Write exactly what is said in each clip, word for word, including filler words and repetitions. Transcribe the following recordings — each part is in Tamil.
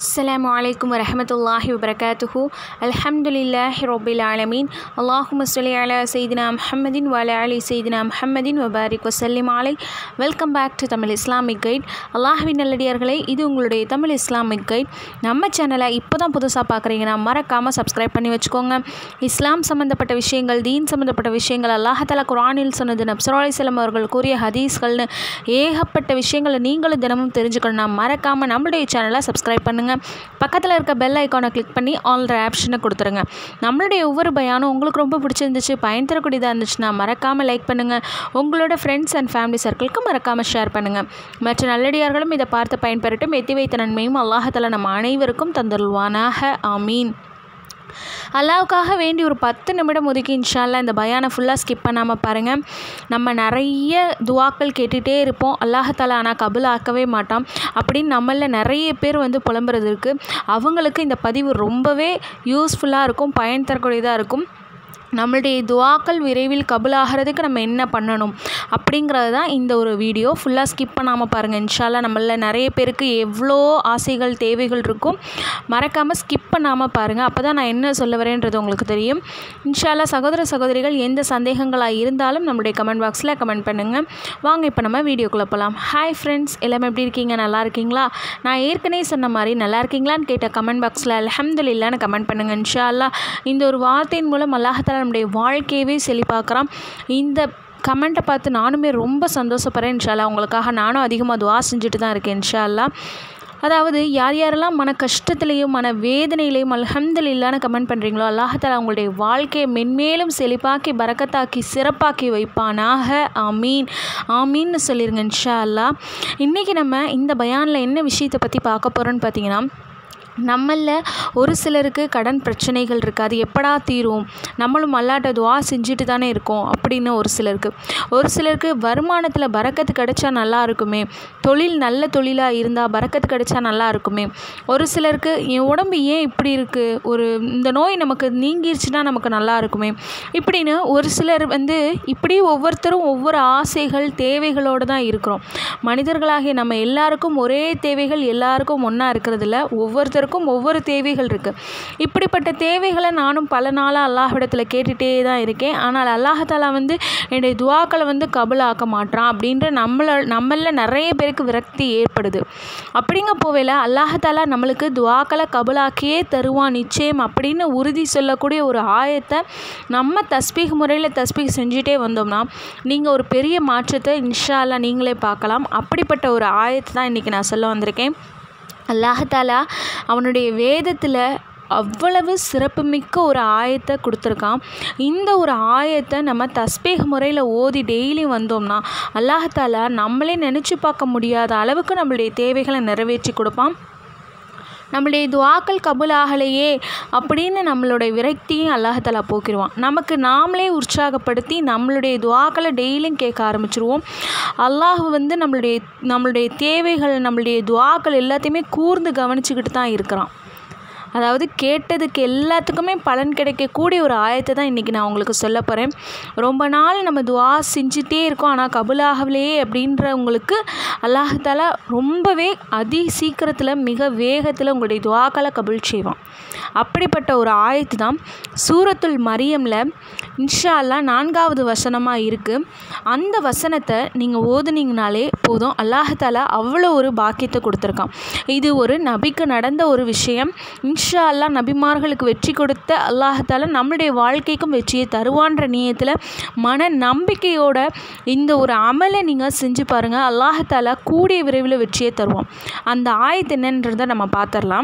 السلام عليكم ورحمة الله وبركاته. الحمد لله رب العالمين. اللهم صل على سيدنا محمد وعلى آل سيدنا محمد وبارك وسلم عليه. Welcome back to Tamil Islamic guide. அல்லாஹ்வின் நல்லடியார்களே, இது உங்களுடைய தமிழ் இஸ்லாமிக் கைட். நம்ம சேனலை இப்போ தான் புதுசாக பார்க்குறீங்கன்னா மறக்காமல் சப்ஸ்கிரைப் பண்ணி வச்சுக்கோங்க. இஸ்லாம் சம்மந்தப்பட்ட விஷயங்கள், தீன் சம்மந்தப்பட்ட விஷயங்கள், அல்லாஹ் தஆலா குர்ஆனில் சொன்னது, நபி ஸல்லல்லாஹு அலைஹி வஸல்லம் அவர்கள் கூறிய ஹதீஸ்கள்னு ஏகப்பட்ட விஷயங்களை நீங்களும் தினமும் தெரிஞ்சுக்கணும்னா மறக்காமல் நம்மளுடைய சேனலை சப்ஸ்கிரைப் பண்ணுங்கள். பக்கத்தில் இருக்க பெல் ஐக்கானை கிளிக் பண்ணி ஆல்ற ஆப்ஷனை கொடுத்துருங்க. நம்மளுடைய ஒவ்வொரு பயானும் உங்களுக்கு ரொம்ப பிடிச்சிருந்துச்சு, பயன் தரக்கூடியதாக இருந்துச்சுன்னா மறக்காமல் லைக் பண்ணுங்கள். உங்களோட ஃப்ரெண்ட்ஸ் அண்ட் ஃபேமிலி சர்க்கிளுக்கு மறக்காமல் ஷேர் பண்ணுங்கள். மற்ற நல்லடியார்களும் இதை பார்த்து பயன்பெறட்டும். எத்தி வைத்த நன்மையும் அல்லாஹ் தஆலா நம்ம அனைவருக்கும் தந்தருள்வானாக. ஆமீன். அல்லாஹ்வுக்காக வேண்டி ஒரு பத்து நிமிடம் ஒதுக்கி இன்ஷா அல்லாஹ் இந்த பயானை ஃபுல்லாக ஸ்கிப் பண்ணாமல் பாருங்கள். நம்ம நிறைய துவாக்கள் கேட்டுகிட்டே இருப்போம், அல்லாஹ் தஆலா ஆனால் கபூல் ஆக்கவே மாட்டான் அப்படின்னு நம்மளில் நிறைய பேர் வந்து புலம்புறது இருக்குது. அவங்களுக்கு இந்த பதிவு ரொம்பவே யூஸ்ஃபுல்லாக இருக்கும், பயன் தரக்கூடியதாக இருக்கும். நம்மளுடைய துவாக்கள் விரைவில் கபூல் ஆகிறதுக்கு நம்ம என்ன பண்ணணும் அப்படிங்கிறது தான் இந்த ஒரு வீடியோ. ஃபுல்லாக ஸ்கிப் பண்ணாமல் பாருங்கள். இன்ஷா அல்லாஹ் நம்மள நிறைய பேருக்கு எவ்வளோ ஆசைகள் தேவைகள் இருக்கும், மறக்காமல் ஸ்கிப் பண்ணாமல் பாருங்கள். அப்போ தான் நான் என்ன சொல்ல வரேன்றது உங்களுக்கு தெரியும். இன்ஷா அல்லாஹ் சகோதர சகோதரிகள் எந்த சந்தேகங்களாக இருந்தாலும் நம்மளுடைய கமெண்ட் பாக்ஸில் கமெண்ட் பண்ணுங்கள். வாங்க இப்போ நம்ம வீடியோக்குள்ளே போகலாம். ஹாய் ஃப்ரெண்ட்ஸ், எல்லாமே எப்படி இருக்கீங்க? நல்லா இருக்கீங்களா? நான் ஏற்கனவே சொன்ன மாதிரி நல்லா இருக்கீங்களான்னு கேட்ட கமெண்ட் பாக்ஸில் அல்ஹம்துலில்லாஹ்னு கமெண்ட் பண்ணுங்கள். இன்ஷா அல்லாஹ் இந்த ஒரு வார்த்தையின் மூலம் அல்லாஹ் தஆலா நம்முடைய வாழ்க்கையவே செழிப்பாக்குறான். இந்த கமெண்ட்டை பார்த்து நானுமே ரொம்ப சந்தோஷப்படுறேன். இன்ஷா அல்லாஹ் உங்களுக்காக நானும் அதிகமாக துவா செஞ்சுட்டு தான் இருக்கேன். இன்ஷா அல்லாஹ் அதாவது யார் யாரெல்லாம் மன கஷ்டத்துலேயும் மன வேதனையிலையும் அல்ஹம்துலில்லாஹ்னு கமெண்ட் பண்ணுறீங்களோ அல்லாஹ் தஆலா உங்களுடைய வாழ்க்கையை மென்மேலும் செழிப்பாக்கி பரக்கத்தாக்கி சிறப்பாக்கி வைப்பானாக. ஆமீன் ஆமீன்னு சொல்லிடுங்க இன்ஷா அல்லாஹ். இன்றைக்கி நம்ம இந்த பயானில் என்ன விஷயத்தை பற்றி பார்க்க போகிறோன்னு பார்த்தீங்கன்னா, நம்மளில் ஒரு சிலருக்கு கடன் பிரச்சனைகள் இருக்குது, அது எப்படா தீரும், நம்மளும் அல்லாஹ்ட்ட துவா செஞ்சுட்டு தானே இருக்கோம் அப்படின்னு ஒரு சிலருக்கு. ஒரு சிலருக்கு வருமானத்தில் பரக்கத்து கிடைச்சா நல்லா இருக்குமே, தொழில் நல்ல தொழிலாக இருந்தால் பரக்கத்து கிடைச்சா நல்லா இருக்குமே. ஒரு சிலருக்கு என் உடம்பு ஏன் இப்படி இருக்குது, ஒரு இந்த நோய் நமக்கு நீங்கிருச்சுன்னா நமக்கு நல்லா இருக்குமே இப்படின்னு ஒரு சிலர் வந்து இப்படி ஒவ்வொருத்தரும் ஒவ்வொரு ஆசைகள் தேவைகளோடு தான் இருக்கிறோம். மனிதர்களாகிய நம்ம எல்லாருக்கும் ஒரே தேவைகள் எல்லாருக்கும் ஒன்றா இருக்கிறதில்ல, ஒவ்வொருத்தருக்கும் ஒவ்வொரு தேவைகள் இருக்குது. இப்படிப்பட்ட தேவைகளை நானும் பல நாளாக அல்லாஹ்விடத்தில் கேட்டுகிட்டே தான் இருக்கேன். ஆனால் அல்லாஹ் தஆலா வந்து என்னுடைய துவாக்களை வந்து கபூல் ஆக்க மாட்டான் அப்படின்ற நம்மள நம்மளில் நிறைய பேருக்கு விரக்தி ஏற்படுது. அப்படிங்க போவேல அல்லாஹ் தஆலா நம்மளுக்கு துவாக்களை கபூலாக்கியே தருவான் நிச்சயம் அப்படின்னு உறுதி சொல்லக்கூடிய ஒரு ஆயத்தை நம்ம தஸ்பீஹ் முறையில் தஸ்பீஹ் செஞ்சுட்டே வந்தோம்னா நீங்கள் ஒரு பெரிய மாற்றத்தை இன்ஷா அல்லாஹ் நீங்களே பார்க்கலாம். அப்படிப்பட்ட ஒரு ஆயத்தை தான் இன்றைக்கி நான் சொல்ல வந்திருக்கேன். அல்லாஹ் தஆலா அவனுடைய வேதத்தில் அவ்வளவு சிறப்புமிக்க ஒரு ஆயத்தை கொடுத்துருக்கான். இந்த ஒரு ஆயத்தை நம்ம தஸ்பீஹ் முறையில் ஓதி டெய்லி வந்தோம்னா அல்லாஹ் தஆலா நம்மளே நினச்சி பார்க்க முடியாத அளவுக்கு நம்மளுடைய தேவைகளை நிறைவேற்றி கொடுப்பான். நம்மளுடைய துவாக்கள் கபூல் ஆகலையே அப்படின்னு நம்மளுடைய விரக்தியும் அல்லாஹ் தஆலா போக்கிடுவான். நமக்கு நாமளே உற்சாகப்படுத்தி நம்மளுடைய துவாக்களை டெய்லியும் கேட்க ஆரம்பிச்சிருவோம். அல்லாஹ் வந்து நம்மளுடைய நம்மளுடைய தேவைகள் நம்மளுடைய துவாக்கள் எல்லாத்தையுமே கூர்ந்து கவனிச்சுக்கிட்டு தான் இருக்கிறான். அதாவது கேட்டதுக்கு எல்லாத்துக்குமே பலன் கிடைக்கக்கூடிய ஒரு ஆயத்தை தான் இன்றைக்கி நான் உங்களுக்கு சொல்ல போகிறேன். ரொம்ப நாள் நம்ம துவா செஞ்சுட்டே இருக்கோம் ஆனால் கபூல் ஆகலையே அப்படின்றவங்களுக்கு அல்லாஹ் தஆலா ரொம்பவே அதி சீக்கிரத்தில் மிக வேகத்தில் உங்களுடைய துவாக்களை கபூல் செய்வான். அப்படிப்பட்ட ஒரு ஆயத்து தான் சூரத்துல் மரியமில் இன்ஷா அல்லாஹ் நான்காவது வசனமாக இருக்குது. அந்த வசனத்தை நீங்கள் ஓதுனீங்கனாலே போதும், அல்லாஹ் தஆலா அவ்வளோ ஒரு பாக்கியத்தை கொடுத்துருக்கான். இது ஒரு நபிக்கு நடந்த ஒரு விஷயம். இன்ஷா அல்லாஹ் நபிமார்களுக்கு வெற்றி கொடுத்த அல்லாஹ் தஆலா நம்மளுடைய வாழ்க்கைக்கும் வெற்றியை தருவான்ற நியத்தில் மன நம்பிக்கையோட இந்த ஒரு அமலை நீங்கள் செஞ்சு பாருங்கள். அல்லாஹ் தஆலா கூடிய விரைவில் வெற்றியை தருவான். அந்த ஆயத்து என்னன்றதை நம்ம பார்த்துடலாம்.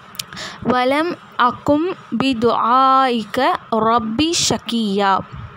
வலம் அக்கும் பி துஆஇக ரப்பி ஷக்கியா.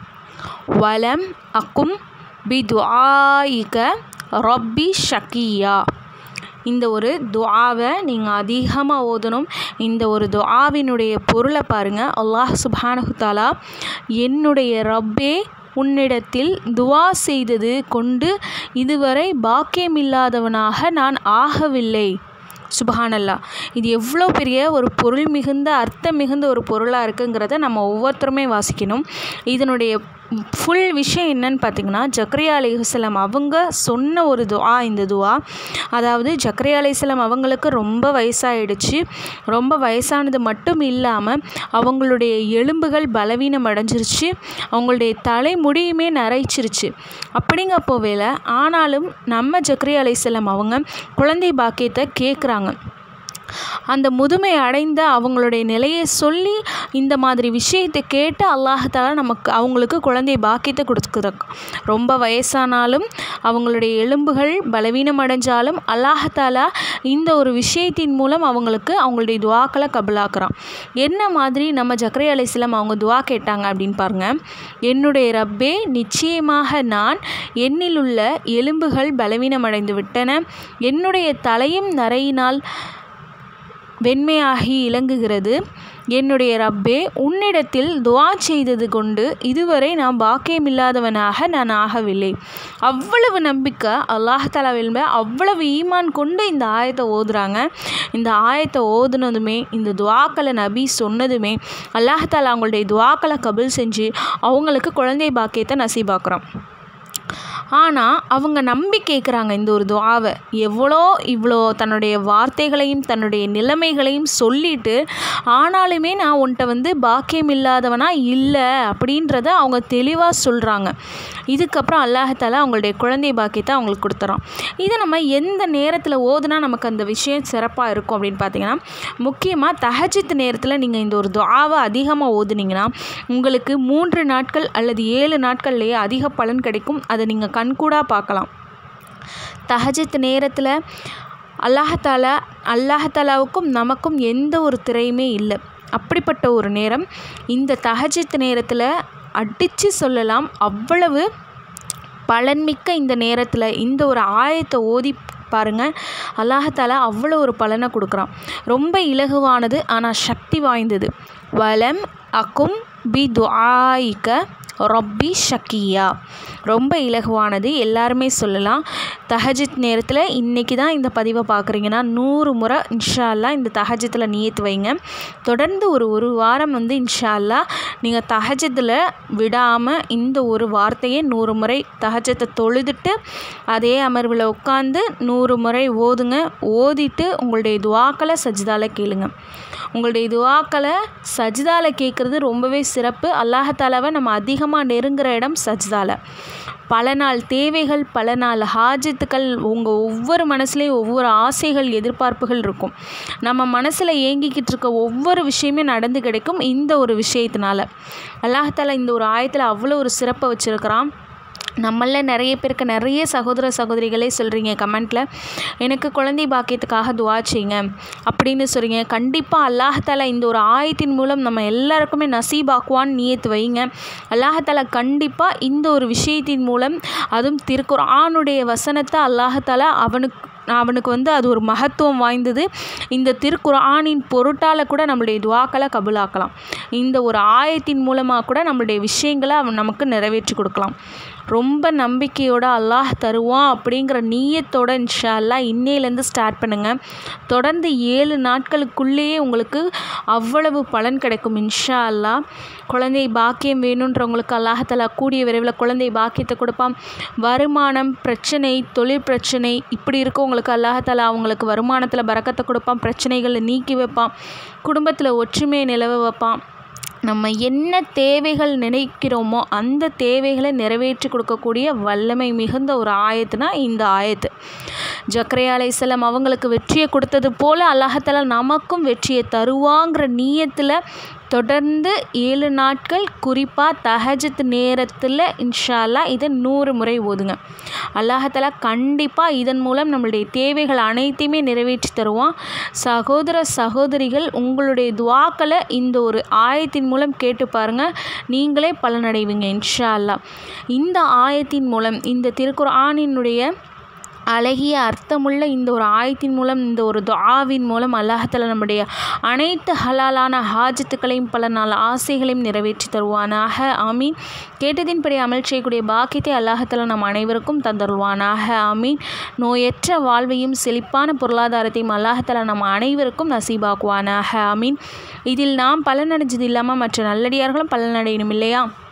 வலம் அக்கும் பி துஆஇக ரப்பி ஷக்கியா. இந்த ஒரு துஆவை நீங்கள் அதிகமாக ஓதணும். இந்த ஒரு துஆவினுடைய பொருளை பாருங்கள். அல்லாஹ் சுப்ஹானஹு தஆலா என்னுடைய ரப்பே உன்னிடத்தில் துஆ செய்தது கொண்டு இதுவரை பாக்கியமில்லாதவனாக நான் ஆகவில்லை. சுபஹானல்லாஹ். இது எவ்வளோ பெரிய ஒரு பொருள் மிகுந்த அர்த்தம் மிகுந்த ஒரு பொருளாக இருக்குங்கிறத நம்ம ஒவ்வொருத்தருமே வாசிக்கணும். இதனுடைய ஃபுல் விஷயம் என்னன்னு பார்த்திங்கன்னா, ஜக்கரியா அலைஹிஸ்ஸலாம் அவங்க சொன்ன ஒரு துஆ இந்த துஆ. அதாவது ஜக்கரியா அலைஹிஸ்ஸலாம் அவங்களுக்கு ரொம்ப வயசாகிடுச்சு. ரொம்ப வயசானது மட்டும் இல்லாமல் அவங்களுடைய எலும்புகள் பலவீனம் அடைஞ்சிருச்சு, அவங்களுடைய தலைமுடியுமே நரைச்சிருச்சு. அப்படிங்க போவேல ஆனாலும் நம்ம ஜக்கரியா அலைஹிஸ்ஸலாம் அவங்க குழந்தை பாக்கியத்தை கேட்குறாங்க. அந்த முதுமை அடைந்த அவங்களுடைய நிலையை சொல்லி இந்த மாதிரி விஷயத்தை கேட்டு அல்லாஹ் தஆலா நமக்கு அவங்களுக்கு குழந்தை பாக்கியத்தை கொடுக்குறாங்க. ரொம்ப வயசானாலும் அவங்களுடைய எலும்புகள் பலவீனம் அடைஞ்சாலும் அல்லாஹ் தஆலா இந்த ஒரு விஷயத்தின் மூலம் அவங்களுக்கு அவங்களுடைய துஆக்களை கபூலாக்குறான். என்ன மாதிரி நம்ம ஜக்கரியா அலைஹிஸ்ஸலாம் அவங்க துஆ கேட்டாங்க அப்படின்னு பாருங்கள். என்னுடைய ரப்பே, நிச்சயமாக நான் என்னில் உள்ள எலும்புகள் பலவீனமடைந்து விட்டன, என்னுடைய தலையும் நரையினால் வெண்மையாகி இலங்குகிறது. என்னுடைய ரப்பே, உன்னிடத்தில் துஆ செய்தது கொண்டு இதுவரை நான் பாக்கியமில்லாதவனாக நான் ஆகவில்லை. அவ்வளவு நம்பிக்கை அல்லாஹ் தஆலாவில், அவ்வளவு ஈமான் கொண்டு இந்த ஆயத்தை ஓதுறாங்க. இந்த ஆயத்தை ஓதுனதுமே, இந்த துஆக்களை நபி சொன்னதுமே அல்லாஹ் தஆலா அவங்களுடைய துஆக்களை கபூல் செஞ்சு அவங்களுக்கு குழந்தை பாக்கியத்தை நசீபாக்குறான். ஆனால் அவங்க நம்பி கேட்குறாங்க இந்த ஒரு துஆவை. எவ்வளோ இவ்வளோ தன்னுடைய வார்த்தைகளையும் தன்னுடைய நிலைமைகளையும் சொல்லிட்டு, ஆனாலுமே நான் உன்கிட்ட வந்து பாக்கியம் இல்லாதவனா இல்லை அப்படின்றத அவங்க தெளிவாக சொல்கிறாங்க. இதுக்கப்புறம் அல்லாஹ் தஆலா அவங்களுடைய குழந்தை பாக்கியத்தை அவங்களுக்கு கொடுத்துறான். இதை நம்ம எந்த நேரத்தில் ஓதுனா நமக்கு அந்த விஷயம் சிறப்பாக இருக்கும் அப்படின்னு பார்த்தீங்கன்னா, முக்கியமாக தஹஜ்ஜுத் நேரத்தில் நீங்கள் இந்த ஒரு துஆவை அதிகமாக ஓதுனீங்கன்னா உங்களுக்கு மூன்று நாட்கள் அல்லது ஏழு நாட்கள்லேயே அதிக பலன் கிடைக்கும். அதை நீங்கள் கண்கூடாக பார்க்கலாம். தஹஜ்ஜுத் நேரத்தில் அல்லாஹ் தஆலா அல்லாஹ் தஆலாவுக்கும் நமக்கும் எந்த ஒரு திரையுமே இல்லை. அப்படிப்பட்ட ஒரு நேரம் இந்த தஹஜ்ஜுத் நேரத்தில் அடித்து சொல்லலாம். அவ்வளவு பலன்மிக்க இந்த நேரத்தில் இந்த ஒரு ஆயத்தை ஓதி பாருங்கள், அல்லாஹ் தஆலா அவ்வளோ ஒரு பலனை கொடுக்குறான். ரொம்ப இலகுவானது ஆனால் சக்தி வாய்ந்தது. வலம் அக்கும் பி துஆயிக ரப்பி ஷக்கியா. ரொம்ப இலகுவானது, எல்லாருமே சொல்லலாம். தஹஜ்ஜுத் நேரத்தில் இன்றைக்கி தான் இந்த பதிவை பார்க்குறீங்கன்னா நூறு முறை இன்ஷா அல்லாஹ் இந்த தஹஜ்ஜுத்தில் நியத் வைங்க. தொடர்ந்து ஒரு ஒரு வாரம் வந்து இன்ஷா அல்லாஹ் நீங்கள் தஹஜ்ஜுத்தில் விடாமல் இந்த ஒரு வார்த்தையை நூறு முறை தஹஜ்ஜத்தை தொழுதுட்டு அதே அமர்வில் உட்காந்து நூறு முறை ஓதுங்க. ஓதிட்டு உங்களுடைய துஆக்களை சஜ்தால கேளுங்க. உங்களுடைய துஆக்களை சஜ்தால கேட்குறது ரொம்பவே சிறப்பு. அல்லாஹ் தஆலாவை நம்ம அதிகமாக நெருங்குற இடம் சஜ்தால. பல நாள் தேவைகள், பல நாள் ஹாஜத்துக்கள், உங்கள் ஒவ்வொரு மனசுலேயும் ஒவ்வொரு ஆசைகள், எதிர்பார்ப்புகள் இருக்கும். நம்ம மனசில் ஏங்கிக்கிட்டு இருக்க ஒவ்வொரு விஷயமே நடந்து கிடைக்கும் இந்த ஒரு விஷயத்தினால. அல்லாஹ் தஆலா இந்த ஒரு ஆயத்தில் அவ்வளோ ஒரு சிறப்பை வச்சுருக்கிறான். நம்மள நிறைய பேருக்கு நிறைய சகோதர சகோதரிகளே சொல்கிறீங்க கமெண்ட்டில், எனக்கு குழந்தை பாக்கியத்துக்காக துஆ செய்யுங்க அப்படின்னு சொல்கிறீங்க. கண்டிப்பாக அல்லாஹ் தஆலா இந்த ஒரு ஆயத்தின் மூலம் நம்ம எல்லாருக்குமே நசீபாக்குவான்னு நியத் வைங்க. அல்லாஹ் தஆலா கண்டிப்பாக இந்த ஒரு விஷயத்தின் மூலம், அதுவும் திருக்குர்ஆனுடைய வசனத்தை அல்லாஹ் தஆலா அவனுக்கு அவனுக்கு வந்து அது ஒரு மகத்துவம் வாய்ந்தது. இந்த திருக்குர்ஆனின் பொருட்டால் கூட நம்மளுடைய துஆக்களை கபூலாக்கலாம். இந்த ஒரு ஆயத்தின் மூலமாக கூட நம்மளுடைய விஷயங்களை அவன் நமக்கு நிறைவேற்றி கொடுக்கலாம். ரொம்ப நம்பிக்கையோடு அல்லாஹ் தருவான் அப்படிங்கிற நீயத்தோடு இன்ஷா அல்லாஹ் இன்னையிலேருந்து ஸ்டார்ட் பண்ணுங்கள். தொடர்ந்து ஏழு நாட்களுக்குள்ளேயே உங்களுக்கு அவ்வளவு பலன் கிடைக்கும் இன்ஷா அல்லாஹ். குழந்தை பாக்கியம் வேணுன்றவங்களுக்கு அல்லாஹ் தஆலா கூடிய விரைவில் குழந்தை பாக்கியத்தை கொடுப்பான். வருமானம் பிரச்சனை, தொழில் பிரச்சனை இப்படி இருக்கவங்களுக்கு அல்லாஹ் தஆலா அவங்களுக்கு வருமானத்தில் பரக்கத்தை கொடுப்பான். பிரச்சனைகளை நீக்கி வைப்பான். குடும்பத்தில் ஒற்றுமையை நிலவ வைப்பான். நம்ம என்ன தேவைகள் நினைக்கிறோமோ அந்த தேவைகளை நிறைவேற்றி கொடுக்கக்கூடிய வல்லமை மிகுந்த ஒரு ஆயத்துனா இந்த ஆயத்து. ஜக்கரியா அலைஹிஸ்ஸலாம் அவங்களுக்கு வெற்றியை கொடுத்தது போல் அல்லாஹ் தஆலா நமக்கும் வெற்றியை தருவாங்கிற நீயத்தில் தொடர்ந்து ஏழு நாட்கள் குறிப்பாக தஹஜ்ஜுத் நேரத்தில் இன்ஷா அல்லாஹ் இதை நூறு முறை ஓதுங்க. அல்லாஹ் தஆலா கண்டிப்பாக இதன் மூலம் நம்மளுடைய தேவைகள் அனைத்தையுமே நிறைவேற்றி தருவான். சகோதர சகோதரிகள் உங்களுடைய துஆக்களை இந்த ஒரு ஆயத்தின் மூலம் கேட்டு பாருங்கள், நீங்களே பலனடைவீங்க இன்ஷா அல்லாஹ். இந்த ஆயத்தின் மூலம், இந்த திருக்குர்ஆனினுடைய அழகிய அர்த்தமுள்ள இந்த ஒரு ஆயத்தின் மூலம், இந்த ஒரு துஆவின் மூலம் அல்லாஹ் தஆலா நம்முடைய அனைத்து ஹலாலான ஹாஜத்துக்களையும் பல நாள் ஆசைகளையும் நிறைவேற்றி தருவானாக. ஆமீன். கேட்டதின்படி அமல் செய்யக்கூடிய பாக்கியத்தை அல்லாஹ் தஆலா நம் அனைவருக்கும் தந்தருவானாக. ஆமீன். நோயற்ற வாழ்வையும் செழிப்பான பொருளாதாரத்தையும் அல்லாஹ் தஆலா நம் அனைவருக்கும் நசீபாக்குவானாக. ஆமீன். இதில் நாம் பலனடைஞ்சது இல்லாமல் மற்ற நல்லடியார்களும் பலனடையணும் இல்லையா?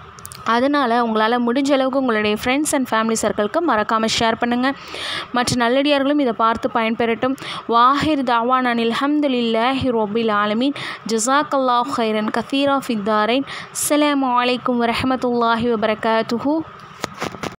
அதனால் உங்களால் முடிஞ்ச அளவுக்கு உங்களுடைய ஃப்ரெண்ட்ஸ் அண்ட் ஃபேமிலி சர்க்கிளுக்கு மறக்காமல் ஷேர் பண்ணுங்கள். மற்ற நல்லடியார்களும் இதை பார்த்து பயன்பெறட்டும். வாஹிர் தாவான் அனில் அல்ஹம்துலில்லாஹி ரப்பில் ஆலமீன். ஜஸாக்கல்லாஹு ஹைரன் கதீரா ஃபித்தாரைன். அஸ்ஸலாமு அலைக்கும் வரஹ்மத்துல்லாஹி வபரகாத்துஹு.